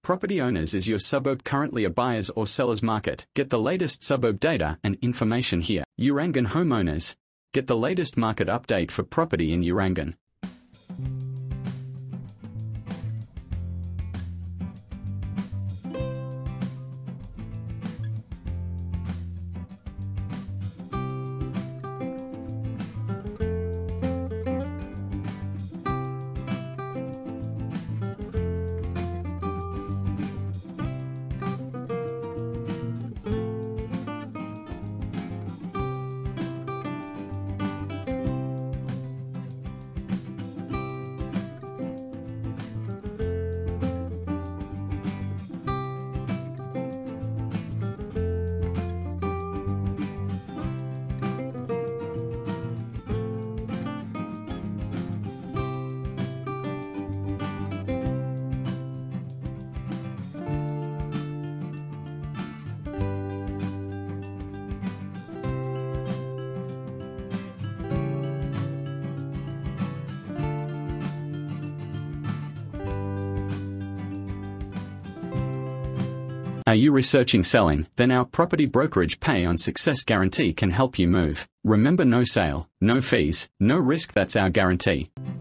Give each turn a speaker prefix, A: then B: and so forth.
A: Property Owners is your suburb currently a buyer's or seller's market. Get the latest suburb data and information here. Urangan Homeowners. Get the latest market update for property in Urangan. Are you researching selling? Then our property brokerage pay on success guarantee can help you move. Remember, no sale, no fees, no risk. That's our guarantee.